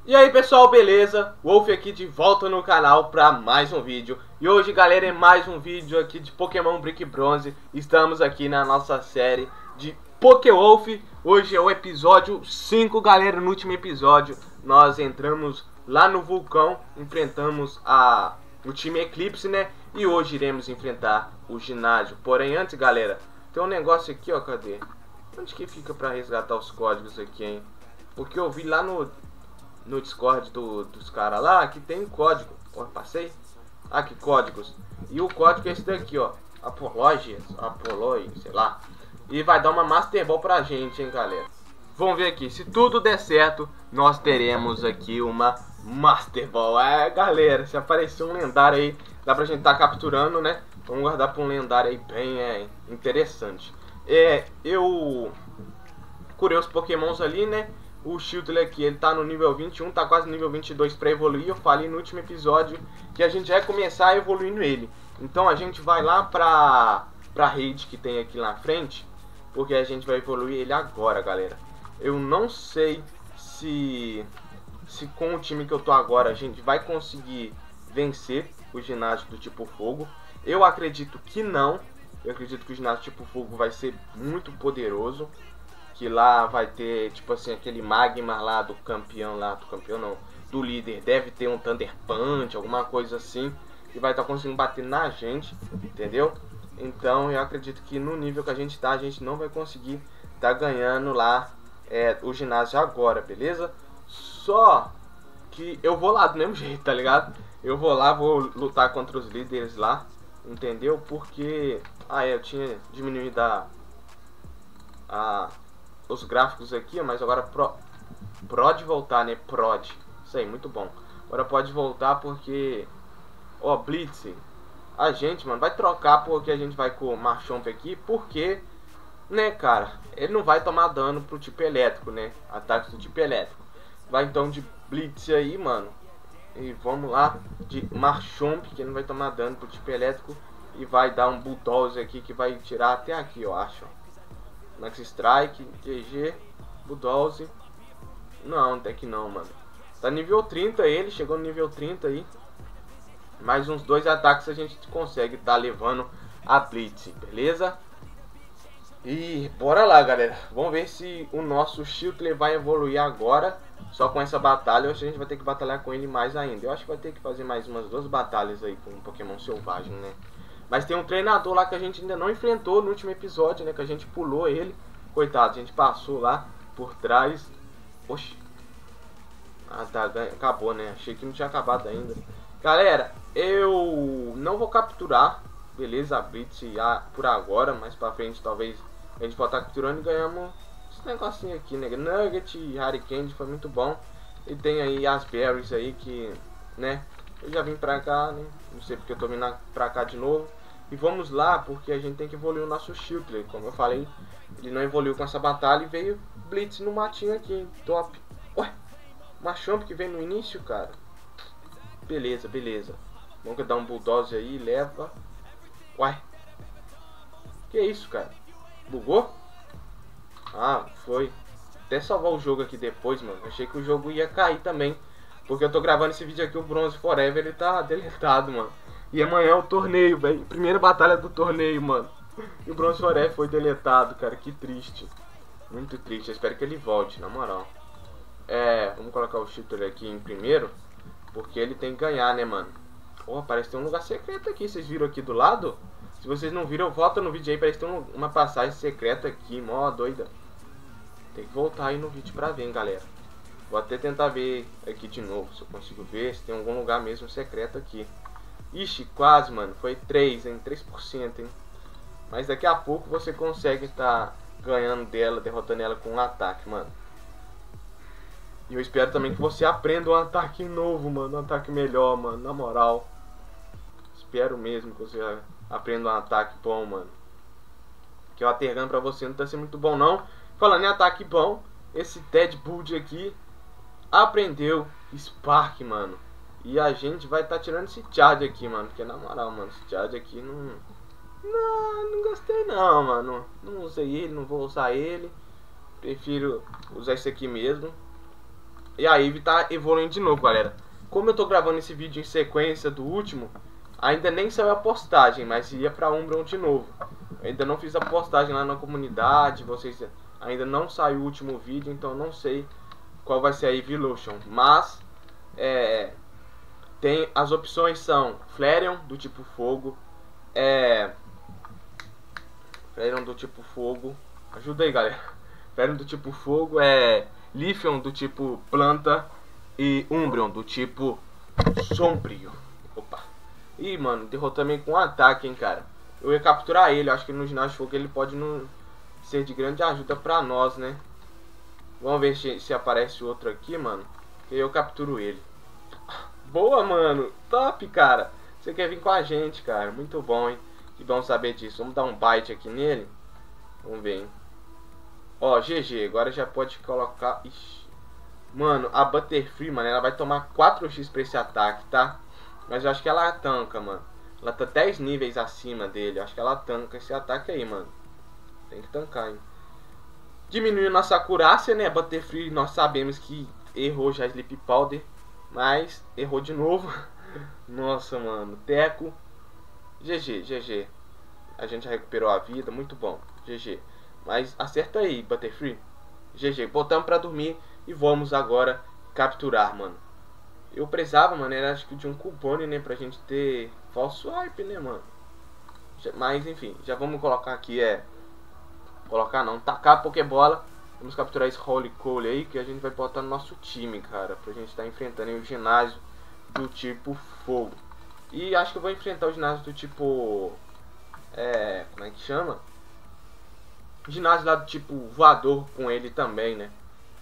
E aí pessoal, beleza? Wolf aqui de volta no canal para mais um vídeo. E hoje, galera, é mais um vídeo aqui de Pokémon Brick e Bronze. Estamos aqui na nossa série de Pokéwolf. Hoje é o episódio 5, galera. No último episódio nós entramos lá no vulcão, enfrentamos o time Eclipse, né? E hoje iremos enfrentar o ginásio. Porém, antes, galera, tem um negócio aqui, ó, cadê? Onde que fica para resgatar os códigos aqui, hein? Porque eu vi lá no Discord dos caras lá que tem código. Ó, passei? Ah, que códigos. E o código é esse daqui, ó. Apológias, sei lá. E vai dar uma Master Ball pra gente, hein, galera. Vamos ver aqui. Se tudo der certo, nós teremos aqui uma Master Ball. É, galera, se aparecer um lendário aí, dá pra gente tá capturando, né? Vamos guardar pra um lendário aí bem interessante. Eu curei os pokémons ali, né? O Shieldly aqui, ele tá no nível 21, tá quase no nível 22 para evoluir. Eu falei no último episódio que a gente vai começar evoluindo ele. Então a gente vai lá pra rede que tem aqui na frente, porque a gente vai evoluir ele agora, galera. Eu não sei se com o time que eu tô agora a gente vai conseguir vencer o ginásio do tipo fogo. Eu acredito que não. Eu acredito que o ginásio tipo fogo vai ser muito poderoso. Que lá vai ter, tipo assim, aquele magma lá do campeão não, do líder. Deve ter um Thunder Punch, alguma coisa assim, que vai estar conseguindo bater na gente, entendeu? Então eu acredito que no nível que a gente tá, a gente não vai conseguir tá ganhando lá o ginásio agora, beleza? Só que eu vou lá do mesmo jeito, tá ligado? Eu vou lá, vou lutar contra os líderes lá, entendeu? Porque, eu tinha diminuído os gráficos aqui, mas agora pode voltar, né? Prod. Isso aí, muito bom. Agora pode voltar porque... Ó, Blitz. A gente, mano, vai trocar porque a gente vai com o Marchomp aqui. Porque, né, cara, ele não vai tomar dano pro tipo elétrico, né? Ataques do tipo elétrico. Vai então de Blitz aí, mano. E vamos lá de Marchomp, que não vai tomar dano pro tipo elétrico. E vai dar um Bulldozer aqui que vai tirar até aqui, eu acho. Max Strike, GG, Bulldoze. Não, até que não, mano. Tá nível 30 ele, chegou no nível 30 aí. Mais uns 2 ataques a gente consegue tá levando a Blitz, beleza? E bora lá, galera. Vamos ver se o nosso Shieldly vai evoluir agora. Só com essa batalha, ou se a gente vai ter que batalhar com ele mais ainda. Eu acho que vai ter que fazer mais umas 2 batalhas aí com um Pokémon selvagem, né? Mas tem um treinador lá que a gente ainda não enfrentou no último episódio, né? Que a gente pulou ele. Coitado, a gente passou lá por trás. Oxi. Ah, tá, acabou, né? Achei que não tinha acabado ainda. Galera, eu não vou capturar, beleza, a Blitz por agora. Mais pra frente, talvez a gente pode estar capturando e ganhamos esse negocinho aqui, né? Nugget e Harry foi muito bom. E tem aí as Berries aí que, né? Eu já vim pra cá, né? Não sei porque eu tô vindo pra cá de novo. E vamos lá, porque a gente tem que evoluir o nosso Shieldly. Como eu falei, ele não evoluiu com essa batalha e veio Blitz no matinho aqui, hein? Top. Ué, Machamp que veio no início, cara. Beleza, beleza. Vamos dar um Bulldoze aí, leva. Ué. Que isso, cara? Bugou? Ah, foi. Até salvar o jogo aqui depois, mano. Achei que o jogo ia cair também. Porque eu tô gravando esse vídeo aqui, o Bronze Forever, ele tá deletado, mano. E amanhã é o torneio, velho. Primeira batalha do torneio, mano. E o Bronze Forever foi deletado, cara. Que triste. Muito triste. Eu espero que ele volte, na moral. Vamos colocar o Shieldly aqui em primeiro. Porque ele tem que ganhar, né, mano. Oh, parece que tem um lugar secreto aqui. Vocês viram aqui do lado? Se vocês não viram, volta no vídeo aí. Parece que tem uma passagem secreta aqui. Mó doida. Tem que voltar aí no vídeo pra ver, hein, galera. Vou até tentar ver aqui de novo, se eu consigo ver, se tem algum lugar mesmo secreto aqui. Ixi, quase, mano. Foi 3, hein? 3%, hein? Mas daqui a pouco você consegue estar ganhando dela, derrotando ela com um ataque, mano. E eu espero também que você aprenda um ataque novo, mano. Um ataque melhor, mano. Na moral. Espero mesmo que você aprenda um ataque bom, mano. Que o Atergan pra você não tá sendo muito bom, não. Falando em ataque bom, esse Ted Bud aqui aprendeu Spark, mano. E a gente vai estar tirando esse Charge aqui, mano. Porque na moral, mano, esse Charge aqui não gostei não, mano. Não usei ele, não vou usar ele. Prefiro usar esse aqui mesmo. E a Eve tá evoluindo de novo, galera. Como eu tô gravando esse vídeo em sequência do último, ainda nem saiu a postagem, mas ia pra Umbreon de novo. Eu ainda não fiz a postagem lá na comunidade, vocês ainda não saiu o último vídeo, então eu não sei qual vai ser a Evolution. Mas, tem, as opções são Flareon do tipo fogo, Flareon do tipo fogo, ajuda aí, galera. Flareon do tipo fogo, Leafeon do tipo planta e Umbreon do tipo sombrio. Opa. Ih, mano, derrotou também com um ataque, hein, cara. Eu ia capturar ele, acho que no ginásio de fogo ele pode não ser de grande ajuda pra nós, né? Vamos ver se aparece outro aqui, mano, que eu capturo ele. Boa, mano. Top, cara. Você quer vir com a gente, cara. Muito bom, hein? Que bom saber disso. Vamos dar um bite aqui nele. Vamos ver, hein? Ó, GG. Agora já pode colocar... Ixi. Mano, a Butterfree, mano, ela vai tomar 4x pra esse ataque, tá? Mas eu acho que ela tanca, mano. Ela tá 10 níveis acima dele. Eu acho que ela tanca esse ataque aí, mano. Tem que tancar, hein? Diminuiu nossa acurácia, né? Butterfree, nós sabemos que errou já Sleep Powder. Mas errou de novo. Nossa, mano. Teco. GG, GG. A gente recuperou a vida. Muito bom. GG. Mas acerta aí, Butterfree. GG. Botamos pra dormir. E vamos agora capturar, mano. Eu precisava, mano, era acho que de um cupone, né? Pra gente ter falso swipe, né, mano. Mas, enfim. Já vamos colocar aqui, colocar não. Tacar a Pokébola. Vamos capturar esse Holy Cole aí, que a gente vai botar no nosso time, cara. Pra gente estar enfrentando aí o ginásio do tipo fogo. E acho que eu vou enfrentar o ginásio do tipo... como é que chama? Ginásio lá do tipo voador com ele também, né?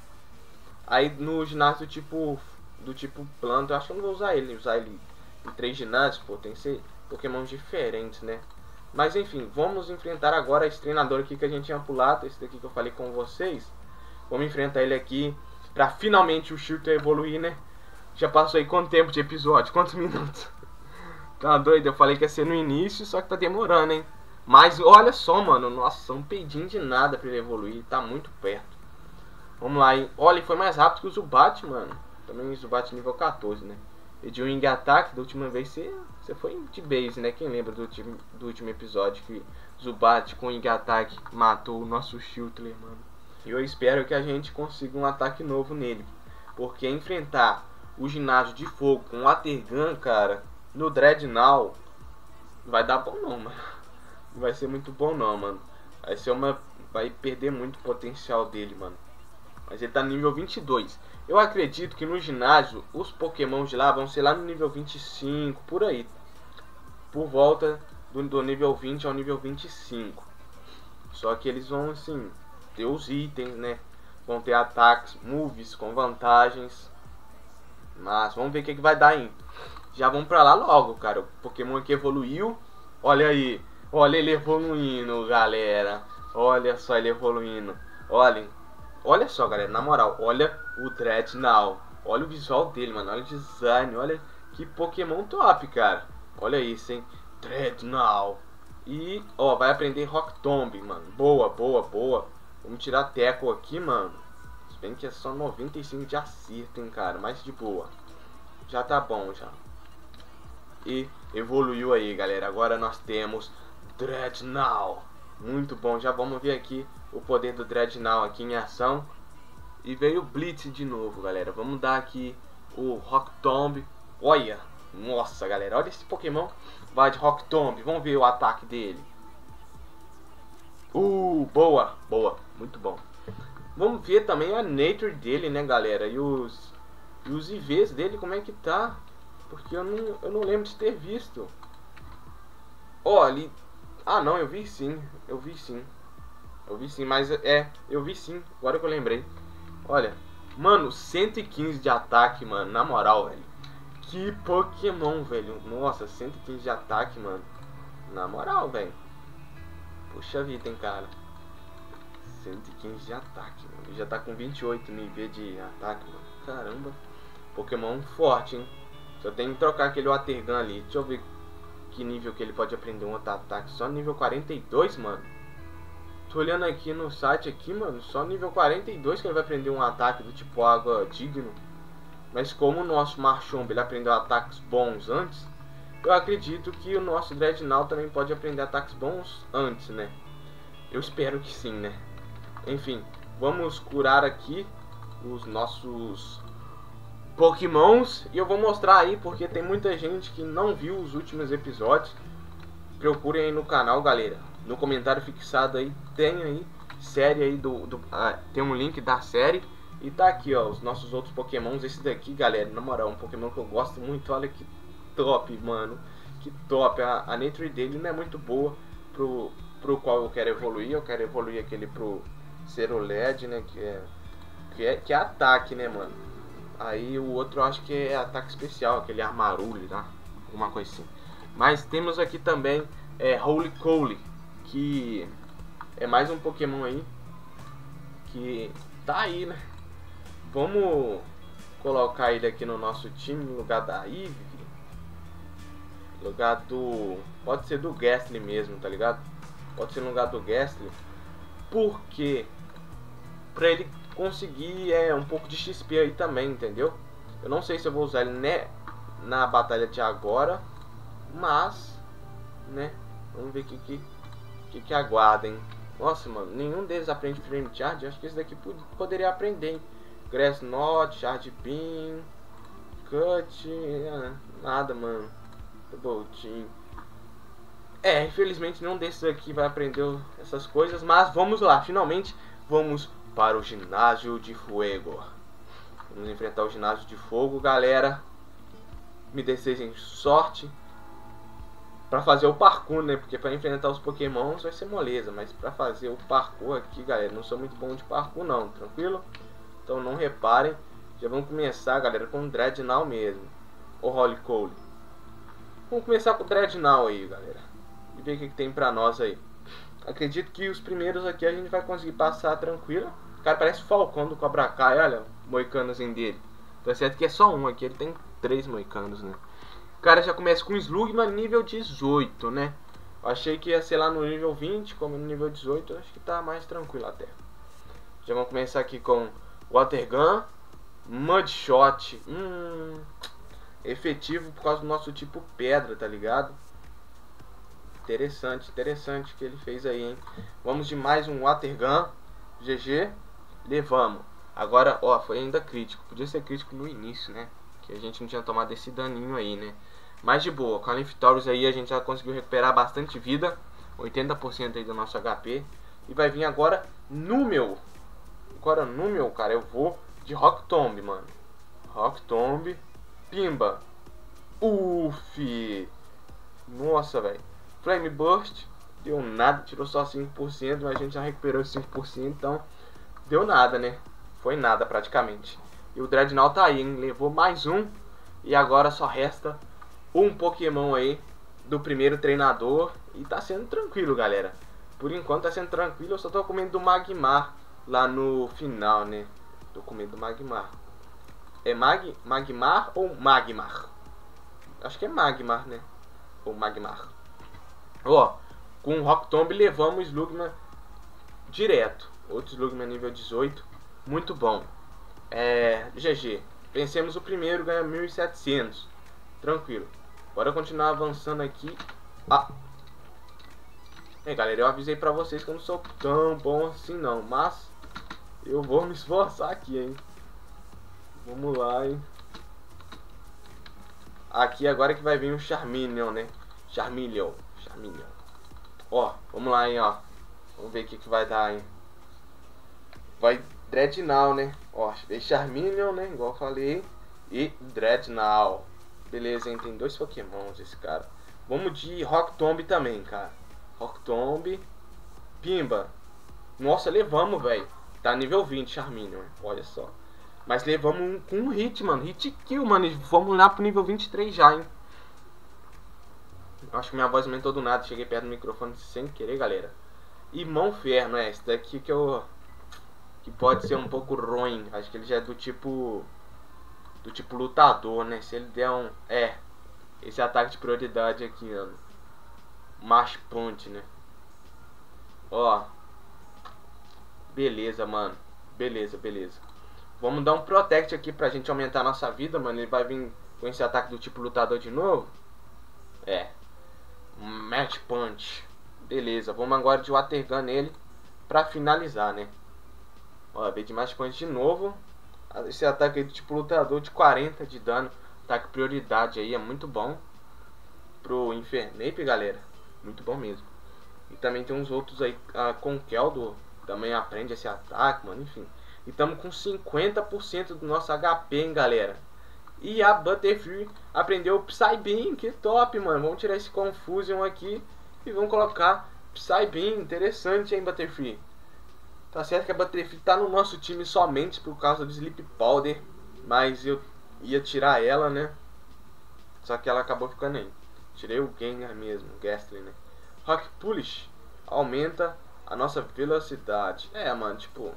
Aí no ginásio do tipo planta, eu acho que eu não vou usar ele. Usar ele em 3 ginásios, pô, tem que ser Pokémon diferentes, né? Mas enfim, vamos enfrentar agora esse treinador aqui que a gente tinha pulado. Esse daqui que eu falei com vocês. Vamos enfrentar ele aqui pra finalmente o Shooter evoluir, né? Já passou aí quanto tempo de episódio? Quantos minutos? Tá doido? Eu falei que ia ser no início, só que tá demorando, hein? Mas olha só, mano. Nossa, um peidinho de nada pra ele evoluir. Tá muito perto. Vamos lá, hein? Olha, ele foi mais rápido que o Zubat, mano. Também o Zubat nível 14, né? E de Wing Attack, da última vez você foi de base, né? Quem lembra do último episódio que Zubat com Wing Attack matou o nosso Shooter, mano. E eu espero que a gente consiga um ataque novo nele. Porque enfrentar o ginásio de fogo com o Watergun, cara, no Dreadnought, não vai dar bom não, mano. Não vai ser muito bom não, mano. Vai perder muito o potencial dele, mano. Mas ele tá no nível 22. Eu acredito que no ginásio os Pokémon de lá vão ser lá no nível 25, por aí. Por volta do nível 20 ao nível 25. Só que eles vão, assim, ter os itens, né? Vão ter ataques, moves com vantagens. Mas vamos ver o que vai dar aí. Já vamos pra lá logo, cara. O Pokémon aqui evoluiu. Olha aí. Olha ele evoluindo, galera. Olha só ele evoluindo. Olha só, galera. Na moral, olha o Dreadnought. Olha o visual dele, mano. Olha o design. Olha que Pokémon top, cara. Olha isso, hein. Dreadnought. E, ó, vai aprender Rock Tomb, mano. Boa, boa, boa. Vamos tirar Teco aqui, mano. Se bem que é só 95 de acerto, hein, cara. Mas de boa. Já tá bom, já. E evoluiu aí, galera. Agora nós temos Dreadnought. Muito bom. Já vamos ver aqui o poder do Dreadnought aqui em ação. E veio o Blitz de novo, galera. Vamos dar aqui o Rock Tomb. Olha. Nossa, galera. Olha esse Pokémon. Vai de Rock Tomb. Vamos ver o ataque dele. Boa. Boa. Muito bom. Vamos ver também a Nature dele, né, galera. E os IVs dele, como é que tá. Porque eu não lembro de ter visto. Ó, ali... Ah, não, eu vi sim. Eu vi sim, mas eu vi sim. Agora que eu lembrei. Olha, mano, 115 de ataque, mano. Na moral, velho. Que Pokémon, velho. Nossa, 115 de ataque, mano. Na moral, velho. Puxa vida, hein, cara. 115 de ataque, mano. Ele já tá com 28 nível de ataque, mano. Caramba. Pokémon forte, hein. Só tem que trocar aquele Watergun ali. Deixa eu ver que nível que ele pode aprender um outro ataque. Só nível 42, mano. Tô olhando aqui no site aqui, mano, só nível 42 que ele vai aprender um ataque do tipo água digno. Mas como o nosso Marchomba ele aprendeu ataques bons antes, eu acredito que o nosso Dreadnought também pode aprender ataques bons antes, né? Eu espero que sim, né? Enfim, vamos curar aqui os nossos Pokémons. E eu vou mostrar aí, porque tem muita gente que não viu os últimos episódios. Procurem aí no canal, galera. No comentário fixado aí tem série aí tem um link da série. E tá aqui, ó, os nossos outros Pokémons. Esse daqui, galera, na moral, um Pokémon que eu gosto muito. Olha que top, mano. Que top. A nature dele não é muito boa pro qual eu quero evoluir. Eu quero evoluir aquele pro Ceruled, né? Que é ataque, né, mano? Aí o outro eu acho que é ataque especial, aquele Armarulho, tá? Alguma coisa assim. Mas temos aqui também Holy, que é mais um Pokémon aí que tá aí, né? Vamos colocar ele aqui no nosso time no lugar da Eve. Lugar do... Pode ser do Gastly mesmo, tá ligado? Pode ser no lugar do Gastly. Porque pra ele conseguir um pouco de XP aí também, entendeu? Eu não sei se eu vou usar ele na batalha de agora, mas, né? Vamos ver o que aguarda, hein? Nossa, mano, nenhum deles aprende Flame Charge. Acho que esse daqui poderia aprender, hein? Grass Knot, Charge Beam, Cut, nada, mano. Double Team. Infelizmente nenhum desses aqui vai aprender essas coisas, mas vamos lá, finalmente vamos para o ginásio de fogo. Vamos enfrentar o ginásio de fogo, galera. Me desejem sorte para fazer o parkour, né? Porque para enfrentar os Pokémons vai ser moleza, mas para fazer o parkour aqui, galera, não sou muito bom de parkour não, tranquilo? Então não reparem. Já vamos começar, galera, com o Dreadnought mesmo. O Holy Cole. Vamos começar com o Dreadnought aí, galera. E ver o que tem pra nós aí. Acredito que os primeiros aqui a gente vai conseguir passar tranquilo. O cara parece o Falcão do Cobra Kai, olha o moicanozinho dele. Tá certo que é só um aqui, ele tem 3 moicanos, né? O cara já começa com Slugma nível 18, né? Eu achei que ia ser lá no nível 20, como no nível 18, acho que tá mais tranquilo até. Já vamos começar aqui com Water Gun, Mudshot. Efetivo por causa do nosso tipo pedra, tá ligado? Interessante que ele fez aí, hein? Vamos de mais um Water Gun. GG. Levamos. Agora, ó, foi ainda crítico. Podia ser crítico no início, né? Que a gente não tinha tomado esse daninho aí, né? Mas de boa, com a Liftaurus aí a gente já conseguiu recuperar bastante vida. 80% aí do nosso HP. E vai vir agora Numel. Agora Numel, cara, eu vou de Rock Tomb, mano. Rock Tomb. Pimba. Uff. Nossa, velho. Flame Burst. Deu nada, tirou só 5%, mas a gente já recuperou 5%, então deu nada, né? Foi nada praticamente. E o Dreadnought tá aí, hein? Levou mais um. E agora só resta um Pokémon aí do primeiro treinador. E tá sendo tranquilo, galera. Por enquanto tá sendo tranquilo. Eu só tô comendo do Magmar lá no final, né? Tô comendo do Magmar. É Magmar ou Magmar? Acho que é Magmar, né? Ou Magmar. Ó, com o Rock Tomb levamos o Slugma direto. Outro Slugma nível 18. Muito bom. GG. Vencemos o primeiro, ganha 1.700. Tranquilo. Bora continuar avançando aqui. Galera, eu avisei pra vocês que eu não sou tão bom assim não. Mas eu vou me esforçar aqui, hein. Vamos lá, hein. Aqui agora que vai vir o Charmeleon, né? Charmeleon. Ó, vamos lá, hein, ó. Vamos ver o que vai dar, hein. Vai Dreadnought, né? Ó, veio Charmeleon, né? Igual eu falei. E Dreadnought. Beleza, hein? Tem 2 Pokémons esse cara. Vamos de Rock Tomb também, cara. Rock Tomb. Pimba. Nossa, levamos, velho. Tá nível 20, Charmeleon. Olha só. Mas levamos com um hit, mano. Hit kill, mano. E vamos lá pro nível 23 já, hein. Acho que minha voz aumentou do nada. Cheguei perto do microfone sem querer, galera. E Mão Ferro, né? Esse daqui que pode ser um pouco ruim. Acho que ele já é do tipo lutador, né? Se ele der esse ataque de prioridade aqui, ó. Mash Punch, né? Ó. Beleza, mano. Beleza, beleza. Vamos dar um Protect aqui pra gente aumentar a nossa vida, mano. Ele vai vir com esse ataque do tipo lutador de novo. É. Match Punch. Beleza, vamos agora de Water Gun nele pra finalizar, né? Ó, veio de Match Punch de novo. Esse ataque aí do tipo lutador de 40 de dano. Ataque prioridade aí, é muito bom pro Infernape, galera. Muito bom mesmo. E também tem uns outros aí, a Conkeldurr também aprende esse ataque, mano, enfim. E estamos com 50% do nosso HP, hein, galera. E a Butterfree aprendeu o Psybeam, que top, mano. Vamos tirar esse Confusion aqui e vamos colocar Psybeam. Interessante, hein, Butterfree. Tá certo que a Butterfree tá no nosso time somente por causa do Sleep Powder, mas eu ia tirar ela, né? Só que ela acabou ficando aí. Tirei o Gengar mesmo, o Gastly, né? Rock Polish aumenta a nossa velocidade. É, mano, tipo...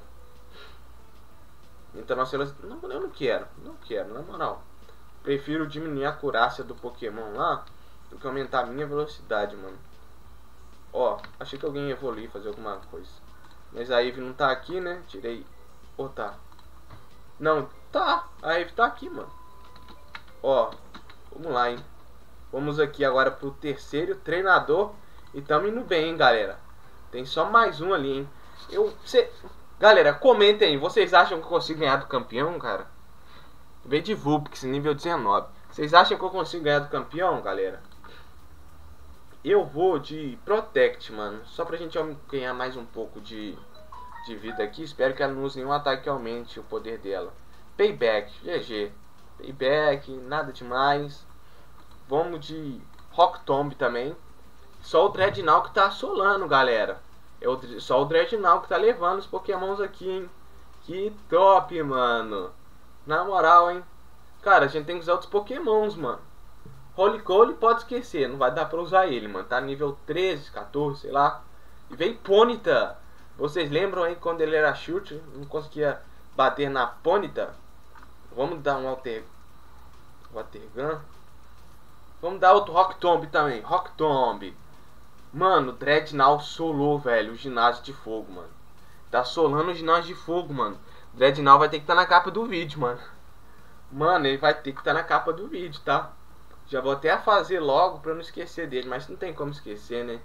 Então nossa velocidade... Não, eu não quero, na moral. Prefiro diminuir a acurácia do Pokémon lá do que aumentar a minha velocidade, mano. Ó, achei que alguém ia evoluir, fazer alguma coisa. Mas a Eve não tá aqui, né? Tirei... Ou tá? Não, tá. A Eve tá aqui, mano. Ó, vamos lá, hein. Vamos aqui agora pro terceiro treinador. E tamo indo bem, hein, galera. Tem só mais um ali, hein. Galera, comentem aí. Vocês acham que eu consigo ganhar do campeão, cara? Veio de Vulpix, nível 19. Vocês acham que eu consigo ganhar do campeão, galera? Eu vou de Protect, mano. Só pra gente ganhar mais um pouco de vida aqui. Espero que ela não use nenhum ataque que aumente o poder dela. Payback, GG. Payback, nada demais. Vamos de Rock Tomb também. Só o Dreadnought que tá assolando, galera. Só o Dreadnought que tá levando os Pokémons aqui, hein. Que top, mano. Na moral, hein. Cara, a gente tem que usar outros Pokémons, mano. Holycole pode esquecer, não vai dar pra usar ele, mano. Tá nível 13, 14, sei lá. E vem Ponyta. Vocês lembram aí quando ele era chute? Não conseguia bater na Ponyta? Vamos dar um Water Gun. Vamos dar outro Rock Tomb também. Rock Tomb. Mano, o Dreadnought solou, velho, o ginásio de fogo, mano. Tá solando o ginásio de fogo, mano. O Dreadnought vai ter que estar na capa do vídeo, mano. Mano, ele vai ter que estar na capa do vídeo, tá? Já vou até fazer logo pra não esquecer dele, mas não tem como esquecer, né?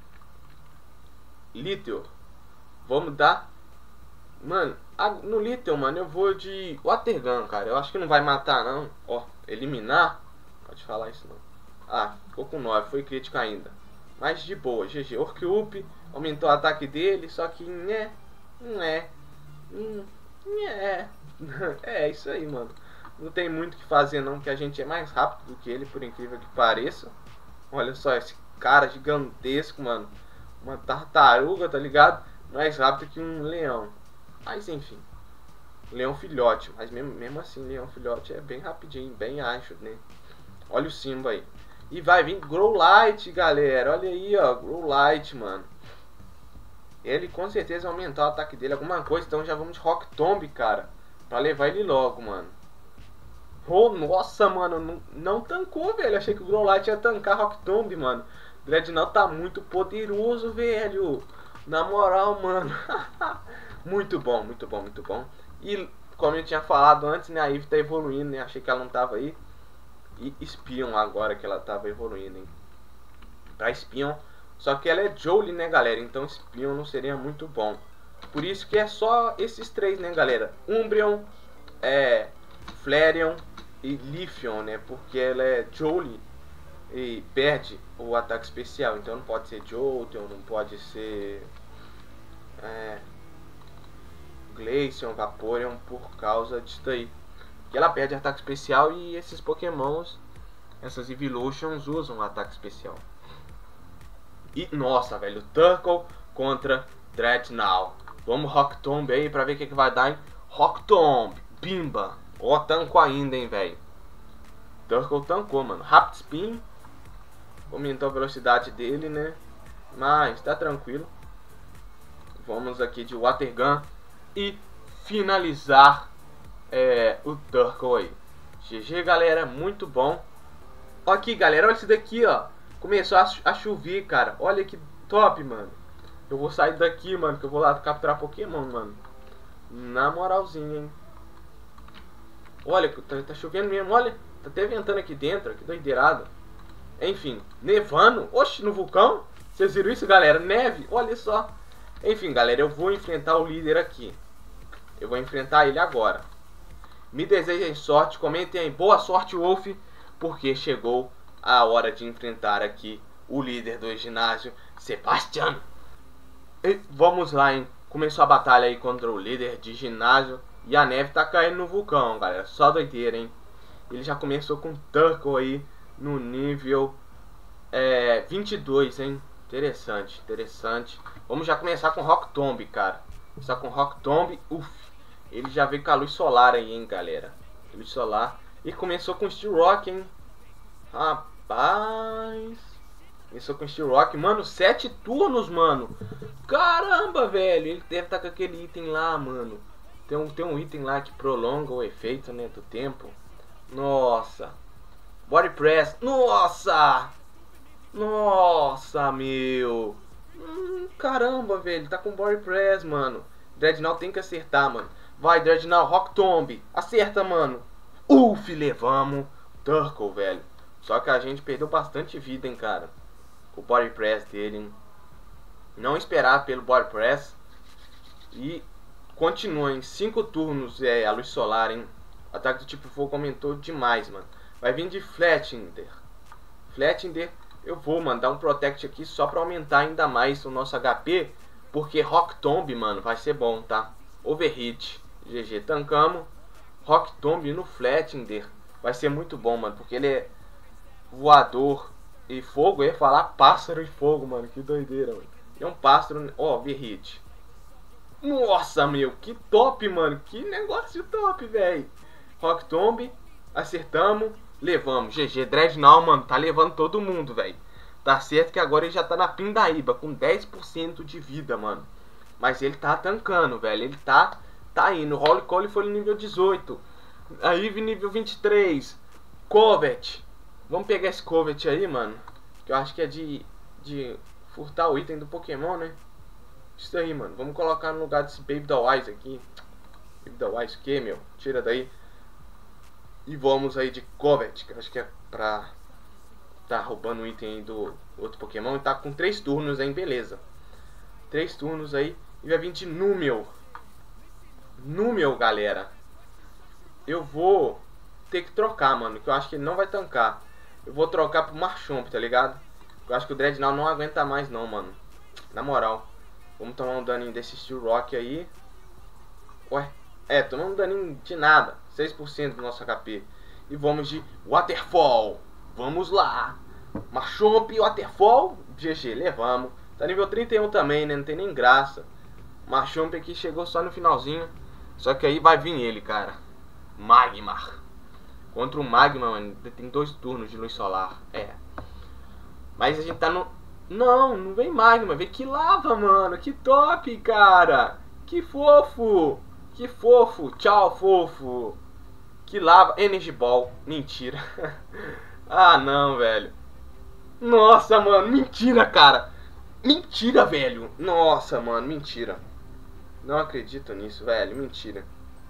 Little. Vamos dar... Mano, no Little, mano, eu vou de Water Gun, cara. Eu acho que não vai matar, não. Ó, eliminar. Pode falar isso, não. Ah, ficou com 9, foi crítico ainda. Mas de boa, GG. Orcup aumentou o ataque dele, só que é isso aí, mano. Não tem muito o que fazer não, que a gente é mais rápido do que ele, por incrível que pareça. Olha só esse cara gigantesco, mano. Uma tartaruga, tá ligado? Mais rápido que um leão. Mas enfim. Leão filhote. Mas mesmo assim, leão filhote é bem rapidinho, bem ágil, né? Olha o Simba aí. E vai vir Growlithe, galera. Olha aí, ó. Growlithe, mano. Ele com certeza vai aumentar o ataque dele, alguma coisa. Então já vamos de Rock Tomb, cara. Pra levar ele logo, mano. Oh, nossa, mano. Não tancou, velho. Achei que o Growlithe ia tancar Rock Tomb, mano. O Dreadnought tá muito poderoso, velho. Na moral, mano. Muito bom, muito bom, muito bom. E como eu tinha falado antes, né? A Eve tá evoluindo, né? Achei que ela não tava aí. E Espion agora que ela tava evoluindo, hein? Pra Espion. Só que ela é Jolie, né, galera? Então Espion não seria muito bom. Por isso que é só esses três, né, galera? Umbreon, Flareon e Leafeon, né? Porque ela é Jolie e perde o ataque especial. Então não pode ser Jolteon, não pode ser Glaceon, Vaporeon por causa disso daí. Que ela perde ataque especial e esses Pokémons, essas Evolutions, usam ataque especial. E nossa, velho, Turtle contra Dreadnought. Vamos Rock Tomb aí pra ver o que vai dar, hein? Rock Tomb, Bimba. Ó, tancou ainda, hein, velho. Turtle tancou, mano. Rapid Spin. Aumentou a velocidade dele, né? Mas tá tranquilo. Vamos aqui de Water Gun e finalizar o Turtle aí. GG, galera, muito bom. Aqui, galera, olha isso daqui, ó. Começou a chover, cara. Olha que top, mano. Eu vou sair daqui, mano, que eu vou lá capturar Pokémon, mano. Na moralzinha, hein. Olha, tá chovendo mesmo, olha. Tá até ventando aqui dentro, que doideirado. Enfim, nevando. Oxe, no vulcão. Vocês viram isso, galera? Neve, olha só. Enfim, galera, eu vou enfrentar o líder aqui. Eu vou enfrentar ele agora. Me desejem sorte, comentem aí. Boa sorte, Wolf, porque chegou a hora de enfrentar aqui o líder do ginásio, Sebastian. E vamos lá, hein? Começou a batalha aí contra o líder de ginásio. E a neve tá caindo no vulcão, galera. Só doideira, hein? Ele já começou com Turco aí no nível 22, hein? Interessante, interessante. Vamos já começar com Rock Tomb, cara. Começar com Rock Tomb. Uff. Ele já veio com a luz solar aí, hein, galera. Luz solar. E começou com Steel Rock, hein. Rapaz. Começou com Steel Rock. Mano, 7 turnos, mano. Caramba, velho. Ele deve estar com aquele item lá, mano. Tem um item lá que prolonga o efeito, né, do tempo. Nossa. Body Press. Nossa. Nossa, meu. Caramba, velho. Tá com Body Press, mano. Dreadnought tem que acertar, mano. Vai, Dreadnought, Rock Tomb. Acerta, mano. Uff, levamos. Turtle, velho. Só que a gente perdeu bastante vida, hein, cara. O Body Press dele, hein. Não esperar pelo Body Press. E continua em 5 turnos a luz solar, hein. O ataque do tipo fogo aumentou demais, mano. Vai vir de Flatender. Flatender, eu vou mandar um Protect aqui só pra aumentar ainda mais o nosso HP. Porque Rock Tomb, mano, vai ser bom, tá? Overhit. GG, tancamos. Rock Tomb no Flatender. Vai ser muito bom, mano. Porque ele é voador e fogo. Eu ia falar pássaro e fogo, mano. Que doideira, mano. É um pássaro. Ó, Overhit. Nossa, meu. Que top, mano. Que negócio top, velho. Rock Tomb. Acertamos. Levamos. GG. Dreadnought, mano. Tá levando todo mundo, velho. Tá certo que agora ele já tá na pindaíba. Com 10% de vida, mano. Mas ele tá tancando, velho. Ele tá indo. Holy Cole foi nível 18. A Eve nível 23. Covet. Vamos pegar esse Covet aí, mano. Que eu acho que é de furtar o item do Pokémon, né? Isso aí, mano. Vamos colocar no lugar desse Baby da Wise aqui. Baby da Wise o que, meu? Tira daí. E vamos aí de Covet. Que eu acho que é pra tá roubando o item aí do outro Pokémon. E tá com 3 turnos, hein? Beleza. 3 turnos aí. E vai vir de Numel. Numel, galera. Eu vou ter que trocar, mano. Que eu acho que ele não vai tancar. Eu vou trocar pro Marchomp, tá ligado? Eu acho que o Dreadnought não aguenta mais não, mano. Na moral. Vamos tomar um daninho desse Steel Rock aí. Ué. Tomamos um daninho de nada. 6% do nosso HP. E vamos de Waterfall. Vamos lá. Marchomp, Waterfall. GG, levamos. Tá nível 31 também, né? Não tem nem graça. Marchomp aqui chegou só no finalzinho. Só que aí vai vir ele, cara. Magmar. Contra o Magmar, mano, tem 2 turnos de luz solar. Mas a gente tá no... Não vem Magmar. Vem que lava, mano. Que top, cara. Que fofo. Que fofo. Tchau, fofo. Que lava. Energy Ball. Mentira. Ah, não, velho. Nossa, mano. Mentira, cara. Mentira, velho. Nossa, mano. Mentira. Não acredito nisso, velho. Mentira.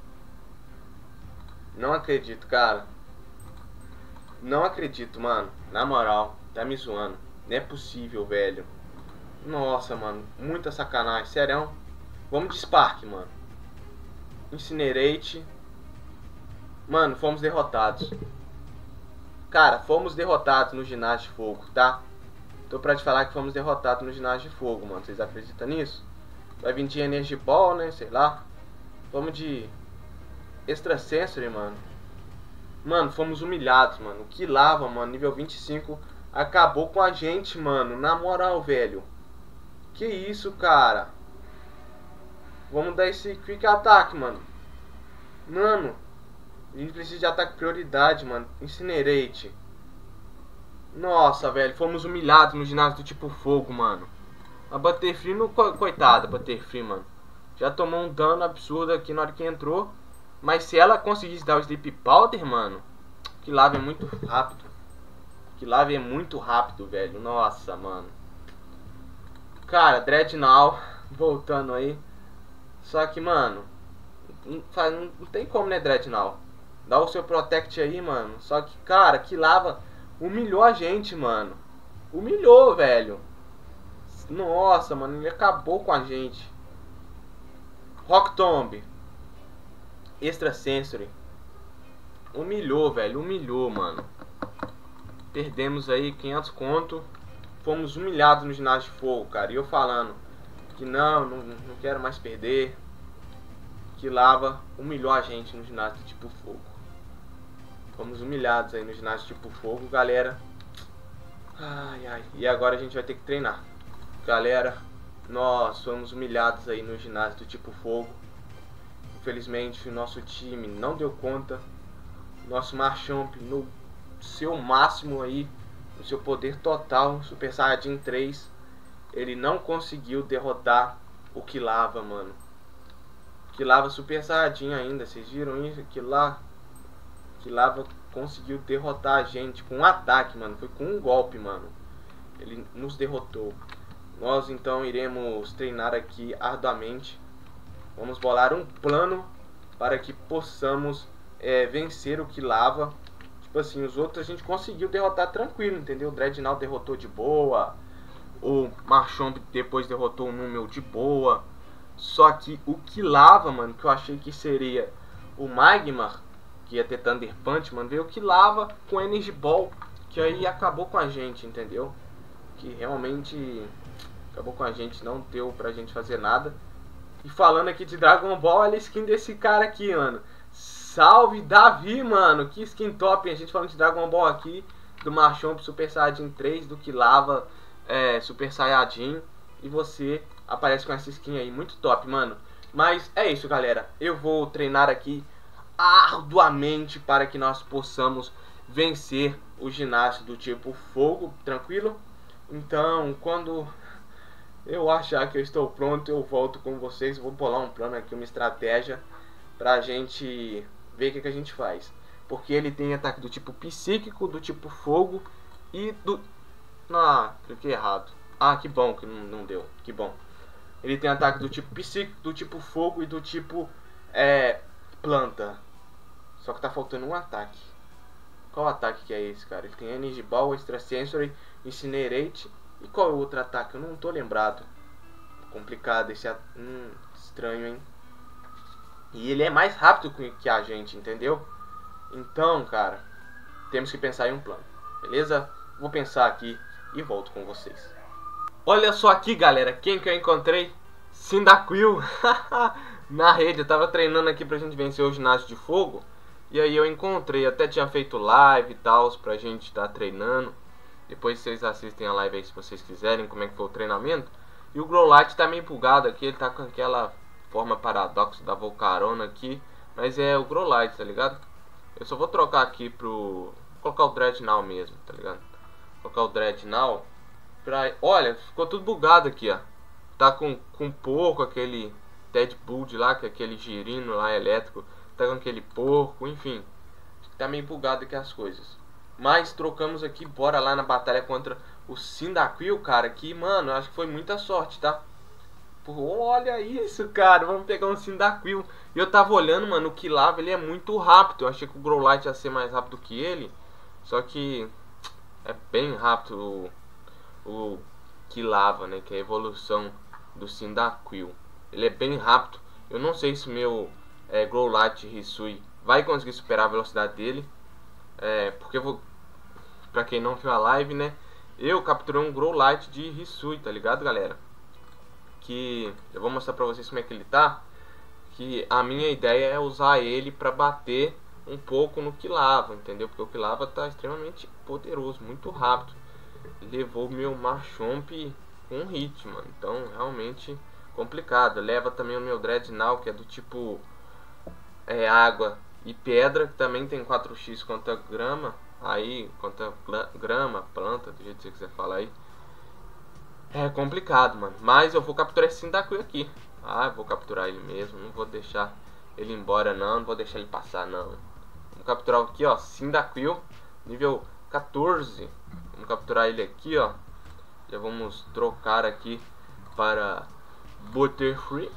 Não acredito, cara. Não acredito, mano. Na moral. Tá me zoando. Não é possível, velho. Nossa, mano. Muita sacanagem. Sério. Vamos de Spark, mano. Incinerate. Mano, fomos derrotados. Cara, fomos derrotados no ginásio de fogo, tá? Tô pra te falar que fomos derrotados no ginásio de fogo, mano. Vocês acreditam nisso? Vai vir de Energy Ball, né? Sei lá. Vamos de Extrasensory, mano. Mano, fomos humilhados, mano. Que lava, mano. Nível 25 acabou com a gente, mano. Na moral, velho. Que isso, cara. Vamos dar esse Quick Attack, mano. Mano. A gente precisa de ataque prioridade, mano. Incinerate. Nossa, velho. Fomos humilhados no ginásio do tipo fogo, mano. A Butterfree, coitada, Butterfree, mano. Já tomou um dano absurdo aqui na hora que entrou. Mas se ela conseguisse dar o Sleep Powder, mano. Que lava é muito rápido. Que lava é muito rápido, velho. Nossa, mano. Cara, Dreadnought, voltando aí. Só que, mano, não tem como, né, Dreadnought? Dá o seu Protect aí, mano. Só que, cara, que lava humilhou a gente, mano. Humilhou, velho. Nossa, mano, ele acabou com a gente. Rock Tomb. Extrasensory. Humilhou, velho. Humilhou, mano. Perdemos aí 500 conto. Fomos humilhados no ginásio de fogo, cara. E eu falando que não quero mais perder. Que lava humilhou a gente no ginásio tipo fogo. Fomos humilhados aí no ginásio tipo fogo, galera. Ai, ai. E agora a gente vai ter que treinar. Galera, nós fomos humilhados aí no ginásio do tipo fogo. Infelizmente o nosso time não deu conta. Nosso Machamp no seu máximo aí, no seu poder total, Super Saiyajin 3, ele não conseguiu derrotar o Quilava, mano. Quilava Super Saiyajin ainda, vocês viram isso? Quilava conseguiu derrotar a gente com um ataque, mano. Foi com um golpe, mano. Ele nos derrotou. Nós então iremos treinar aqui arduamente. Vamos bolar um plano para que possamos vencer o Quilava. Tipo assim, os outros a gente conseguiu derrotar tranquilo, entendeu? O Dreadnought derrotou de boa. O Machamp depois derrotou o Numel de boa. Só que o Quilava, mano, que eu achei que seria o Magmar, que ia ter Thunder Punch, mano, veio o Quilava com Energy Ball, que aí acabou com a gente, entendeu? Que realmente acabou com a gente, não deu pra gente fazer nada. E falando aqui de Dragon Ball, olha a skin desse cara aqui, mano. Salve Davi, mano. Que skin top, hein? A gente falando de Dragon Ball aqui, do Machamp Super Saiyajin 3, do Quilava Super Saiyajin. E você aparece com essa skin aí, muito top, mano. Mas é isso, galera. Eu vou treinar aqui arduamente para que nós possamos vencer o ginásio do tipo fogo, tranquilo? Então, quando eu achar que eu estou pronto, eu volto com vocês. Vou bolar um plano aqui, uma estratégia pra gente ver o que a gente faz. Porque ele tem ataque do tipo psíquico, do tipo fogo e do... Ah, cliquei errado. Ah, que bom que não deu, que bom. Ele tem ataque do tipo psíquico, do tipo fogo e do tipo planta. Só que tá faltando um ataque. Qual ataque que é esse, cara? Ele tem Energy Ball, Extrasensory, Incinerate. E qual é o outro ataque? Eu não tô lembrado. Complicado esse estranho, hein? E ele é mais rápido que a gente, entendeu? Então, cara, temos que pensar em um plano. Beleza? Vou pensar aqui e volto com vocês. Olha só aqui, galera, quem que eu encontrei? Cyndaquil. Na rede, eu tava treinando aqui pra gente vencer o ginásio de fogo. E aí eu encontrei, até tinha feito live e tal, pra gente estar treinando. Depois vocês assistem a live aí se vocês quiserem, como é que foi o treinamento. E o Growlithe tá meio bugado aqui, ele tá com aquela forma paradoxo da Volcarona aqui. Mas é o Growlithe, tá ligado? Eu só vou trocar aqui pro... Vou colocar o Dreadnought mesmo, tá ligado? Vou colocar o Dreadnought pra... Olha, ficou tudo bugado aqui, ó. Tá com porco, aquele Deadpool lá, que é aquele girino lá elétrico. Tá com aquele porco, enfim. Tá meio bugado aqui as coisas. Mas trocamos aqui, bora lá na batalha contra o Cyndaquil, cara. Que, mano, acho que foi muita sorte, tá? Pô, olha isso, cara. Vamos pegar um Cyndaquil. E eu tava olhando, mano, o Quilava, ele é muito rápido. Eu achei que o Growlithe ia ser mais rápido que ele. Só que é bem rápido o Quilava, né? Que é a evolução do Cyndaquil. Ele é bem rápido. Eu não sei se meu Growlithe Hisui vai conseguir superar a velocidade dele. Porque eu vou... Pra quem não viu a live, né? Eu capturei um Growlithe de Hisui, tá ligado, galera? Que eu vou mostrar pra vocês como é que ele tá. Que a minha ideia é usar ele pra bater um pouco no Quilava, entendeu? Porque o Quilava tá extremamente poderoso, muito rápido. Levou meu Machamp com um hit, mano. Então, realmente complicado. Leva também o meu Dreadnought, que é do tipo água e pedra, que também tem 4x contra grama. Aí, contra grama, planta, do jeito que você quiser falar aí. É complicado, mano. Mas eu vou capturar esse Cyndaquil aqui. Ah, eu vou capturar ele mesmo. Não vou deixar ele embora, não. Não vou deixar ele passar, não. Vamos capturar aqui, ó. Cyndaquil, nível 14. Vamos capturar ele aqui, ó. Já vamos trocar aqui para Butterfree.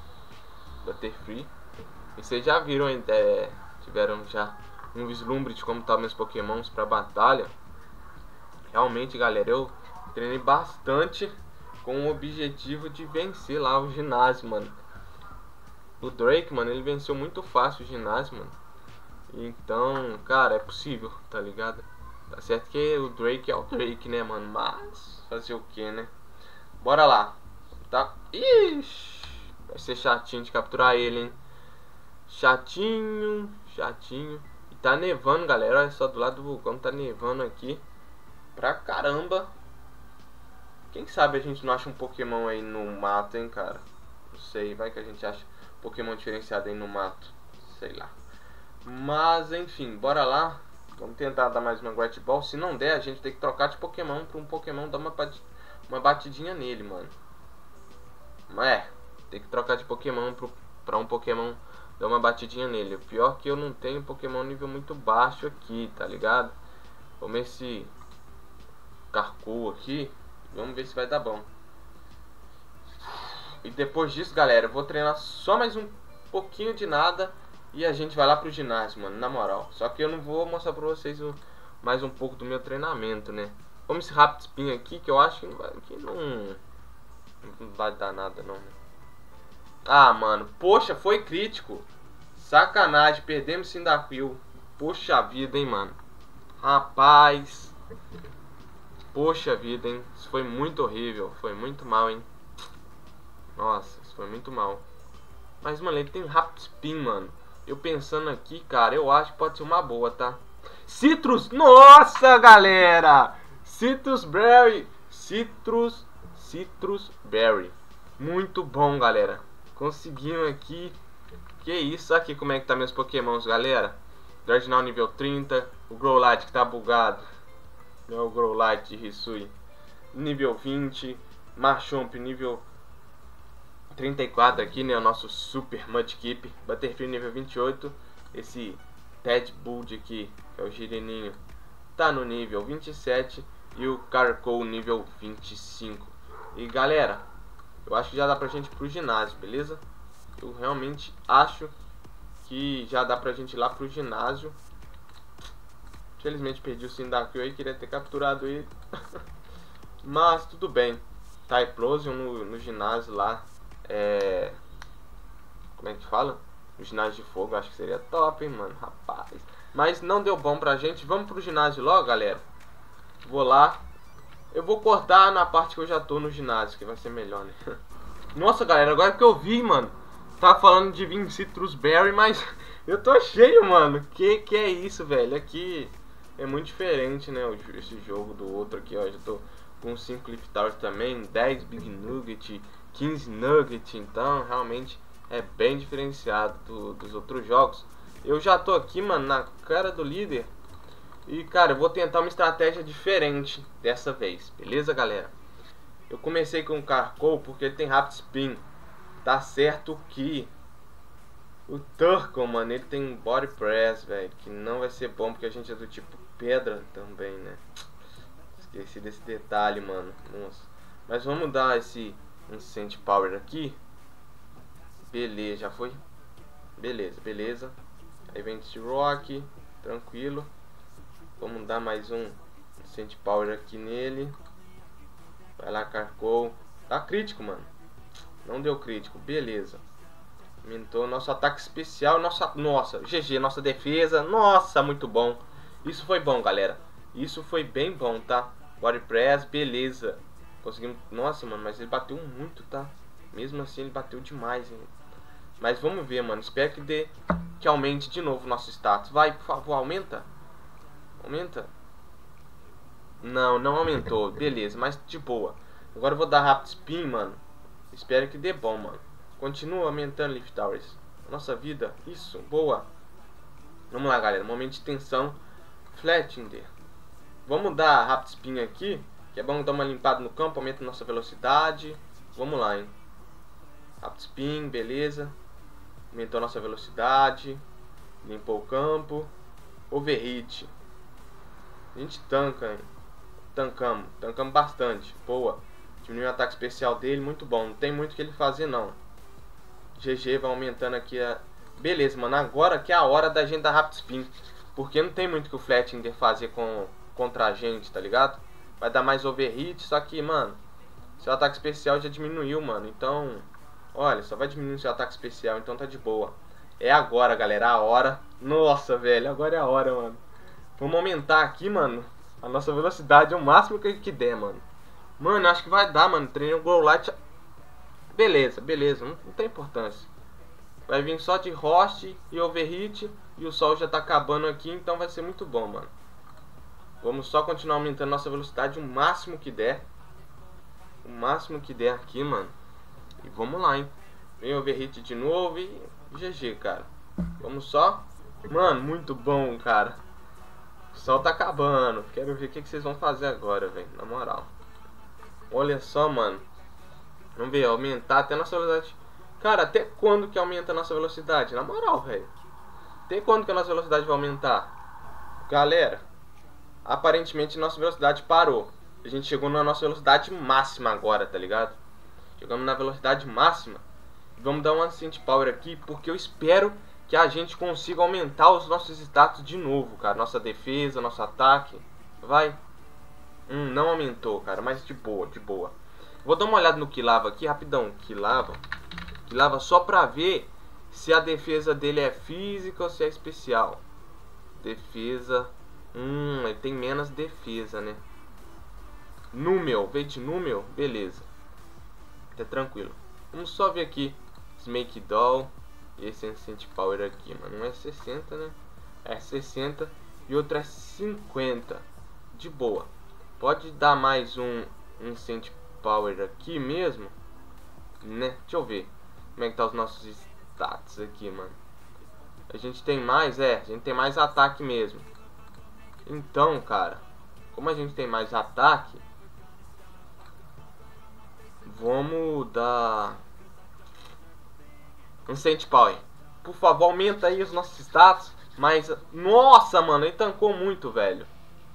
E vocês já viram, tiveram já um vislumbre de como tá meus pokémons pra batalha. Realmente, galera, eu treinei bastante com o objetivo de vencer lá o ginásio, mano. O Drake, mano, ele venceu muito fácil o ginásio, mano. Então, cara, é possível, tá ligado? Tá certo que o Drake é o Drake, né, mano? Mas, fazer o que, né? Bora lá. Tá? Ixi, vai ser chatinho de capturar ele, hein? Chatinho. E tá nevando, galera. Olha só, do lado do vulcão tá nevando aqui. Pra caramba. Quem sabe a gente não acha um Pokémon aí no mato, hein, cara? Não sei, vai que a gente acha Pokémon diferenciado aí no mato. Sei lá. Mas, enfim, bora lá. Vamos tentar dar mais uma Great Ball. Se não der, a gente tem que trocar de Pokémon pra um Pokémon dar uma batidinha nele, mano. Tem que trocar de Pokémon pra um Pokémon dar uma batidinha nele. O pior é que eu não tenho Pokémon nível muito baixo aqui, tá ligado? Vamos esse Carcool aqui. Vamos ver se vai dar bom. E depois disso, galera, eu vou treinar só mais um pouquinho de nada. E a gente vai lá pro ginásio, mano, na moral. Só que eu não vou mostrar pra vocês mais um pouco do meu treinamento, né? Vamos esse Rapid Spin aqui, que eu acho que não vai dar nada, não, né? Ah, mano, poxa, foi crítico. Sacanagem, perdemos Cyndaquil. Poxa vida, hein, mano. Rapaz. Poxa vida, hein. Isso foi muito horrível, foi muito mal, hein. Nossa, isso foi muito mal. Mas, mano, ele tem Rapid Spin, mano. Eu pensando aqui, cara, eu acho que pode ser uma boa, tá? Citrus, nossa, galera! Citrus Berry. Muito bom, galera. Conseguimos aqui. Que isso, aqui como é que tá meus pokémons, galera. Cardinal nível 30. O Growlithe que tá bugado. É o Growlithe de Hisui. Nível 20. Machamp nível 34 aqui, né? O nosso Super Mudkip. Butterfree nível 28. Esse Ted Bud aqui, que é o Gireninho, tá no nível 27. E o Carcoal nível 25. E galera, eu acho que já dá pra gente ir pro ginásio, beleza? Eu realmente acho que já dá pra gente ir lá pro ginásio. Infelizmente perdi o Cyndaquil aí, queria ter capturado ele. Mas tudo bem. Typhlosion no ginásio lá. Como é que fala? No ginásio de fogo, acho que seria top, hein, mano. Rapaz. Mas não deu bom pra gente. Vamos pro ginásio logo, galera. Vou lá. Eu vou cortar na parte que eu já tô no ginásio, que vai ser melhor, né? Nossa, galera, agora que eu vi, mano, tá falando de vir Citrus Berry, mas eu tô cheio, mano. Que é isso, velho? Aqui é muito diferente, né? Esse jogo do outro aqui, ó. Já tô com 5 Cliff Towers também, 10 Big Nugget, 15 Nugget. Então, realmente é bem diferenciado dos outros jogos. Eu já tô aqui, mano, na cara do líder. E, cara, eu vou tentar uma estratégia diferente dessa vez, beleza, galera? Eu comecei com o Carcoal porque ele tem Rapid Spin. Tá certo que o Turco, mano, ele tem Body Press, velho, que não vai ser bom porque a gente é do tipo pedra também, né? Esqueci desse detalhe, mano. Nossa. Mas vamos dar esse Incend Power aqui. Beleza, já foi? Beleza. Aí vem esse Rock, tranquilo. Vamos dar mais um Incend Power aqui nele. Vai lá, Carcoal. Tá crítico, mano. Não deu crítico, beleza. Aumentou nosso ataque especial. Nossa, GG, nossa defesa. Nossa, muito bom. Isso foi bom, galera. Isso foi bem bom, tá? Body Press, beleza. Conseguimos. Nossa, mano, mas ele bateu muito, tá? Mesmo assim, ele bateu demais, hein? Mas vamos ver, mano. Espero que aumente de novo nosso status. Vai, por favor, aumenta. Aumenta. Não aumentou. Beleza, mas de boa. Agora eu vou dar Rapid Spin, mano. Espero que dê bom, mano. Continua aumentando Leaf Towers. Nossa vida. Isso, boa. Vamos lá, galera. Momento de tensão. Flattinder. Vamos dar Rapid Spin aqui. Que é bom dar uma limpada no campo. Aumenta nossa velocidade. Vamos lá, hein. Rapid Spin, beleza. Aumentou nossa velocidade. Limpou o campo. Overhit. A gente tanca, hein. Tancamos bastante. Boa. Diminuiu o ataque especial dele, muito bom. Não tem muito o que ele fazer, não. GG vai aumentando aqui a... Beleza, mano. Agora que é a hora da gente dar Rapid Spin. Porque não tem muito que o Flattinger fazer contra a gente, tá ligado? Vai dar mais overhit, só que, mano, seu ataque especial já diminuiu, mano. Então, olha, só vai diminuir seu ataque especial, então tá de boa. É agora, galera, a hora. Nossa, velho, agora é a hora, mano. Vamos aumentar aqui, mano, a nossa velocidade, o máximo que der, mano. Mano, acho que vai dar, mano. Treino Grow Light. Beleza, beleza, não tem importância. Vai vir só de Host e Overhit. E o sol já tá acabando aqui, então vai ser muito bom, mano. Vamos só continuar aumentando nossa velocidade o máximo que der. O máximo que der aqui, mano. E vamos lá, hein. Vem Overhit de novo e GG, cara. Vamos só. Mano, muito bom, cara. O sol tá acabando. Quero ver o que vocês vão fazer agora, velho. Na moral. Olha só, mano. Vamos ver, aumentar até a nossa velocidade. Cara, até quando que aumenta a nossa velocidade? Na moral, velho. Até quando que a nossa velocidade vai aumentar? Galera, aparentemente nossa velocidade parou. A gente chegou na nossa velocidade máxima agora, tá ligado? Chegamos na velocidade máxima. Vamos dar uma Ascent Power aqui, porque eu espero que a gente consiga aumentar os nossos status de novo, cara. Nossa defesa, nosso ataque. Vai. Não aumentou, cara, mas de boa, de boa. Vou dar uma olhada no Quilava aqui, rapidão. Quilava só pra ver se a defesa dele é física ou se é especial. Defesa. Ele tem menos defesa, né? Número, veio de número, beleza. Tá tranquilo. Vamos só ver aqui. Snake Doll. E esse Ascent Power aqui, mano. Um é 60, né? É 60 e outro é 50. De boa. Pode dar mais um Ascent Power aqui mesmo, né? Deixa eu ver como é que tá os nossos status aqui, mano. A gente tem mais, a gente tem mais ataque mesmo. Então, cara, como a gente tem mais ataque, vamos dar um Ascent Power. Por favor, aumenta aí os nossos status. Mas, nossa, mano, ele tancou muito, velho.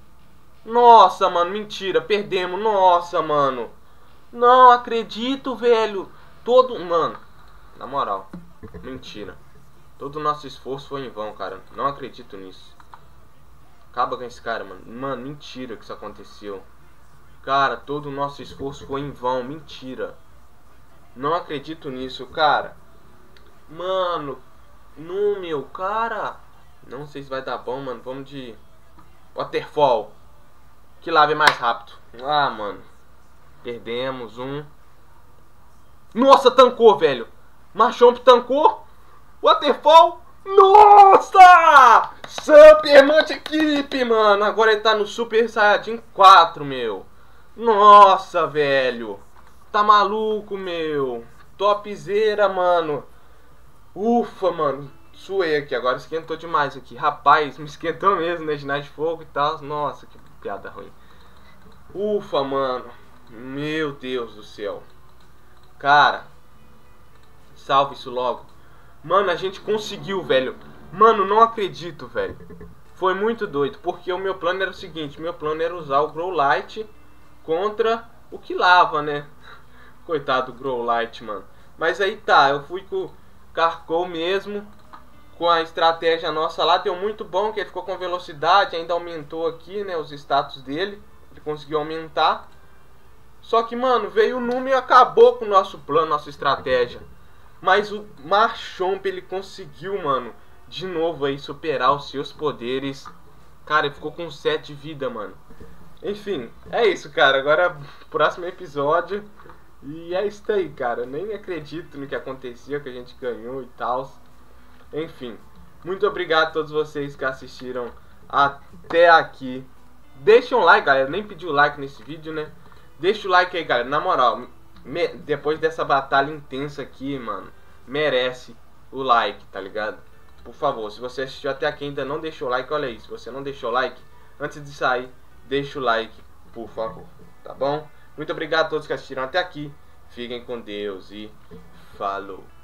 Nossa, mano, mentira, perdemos. Nossa, mano, não acredito, velho. Mano, na moral, mentira. Todo o nosso esforço foi em vão, cara. Não acredito nisso. Acaba com esse cara, mano. Mano, mentira que isso aconteceu. Cara, todo o nosso esforço foi em vão. Mentira. Não acredito nisso, cara. Mano, no meu, cara. Não sei se vai dar bom, mano. Vamos de Waterfall. Que lave mais rápido. Ah, mano. Perdemos um. Nossa, tancou, velho. Machamp tancou. Waterfall. Nossa! Super Multi-Equipe, mano. Agora ele tá no Super Saiyajin 4, meu. Nossa, velho. Tá maluco, meu. Topzera, mano. Ufa, mano. Suei aqui. Agora esquentou demais aqui. Rapaz, me esquentou mesmo, né? Ginásio de fogo e tal. Nossa, que piada ruim. Ufa, mano. Meu Deus do céu. Cara, salve isso logo. Mano, a gente conseguiu, velho. Mano, não acredito, velho. Foi muito doido, porque o meu plano era o seguinte. Meu plano era usar o Grow Light contra o Quilava, né? Coitado do Grow Light, mano. Mas aí tá, eu fui com o Carcou mesmo. Com a estratégia nossa lá, deu muito bom, que ele ficou com velocidade. Ainda aumentou aqui, né, os status dele. Ele conseguiu aumentar. Só que, mano, veio o número e acabou com o nosso plano, nossa estratégia. Mas o Machamp, ele conseguiu, mano, de novo aí superar os seus poderes. Cara, ele ficou com 7 de vida, mano. Enfim, é isso, cara. Agora, próximo episódio. E é isso aí, cara. Eu nem acredito no que aconteceu, que a gente ganhou e tal. Enfim, muito obrigado a todos vocês que assistiram até aqui. Deixa um like, galera. Nem pedi o like nesse vídeo, né? Deixa o like aí, galera. Na moral, depois dessa batalha intensa aqui, mano, merece o like, tá ligado? Por favor, se você assistiu até aqui e ainda não deixou o like, olha aí. Se você não deixou o like, antes de sair, deixa o like, por favor. Tá bom? Muito obrigado a todos que assistiram até aqui. Fiquem com Deus e falou.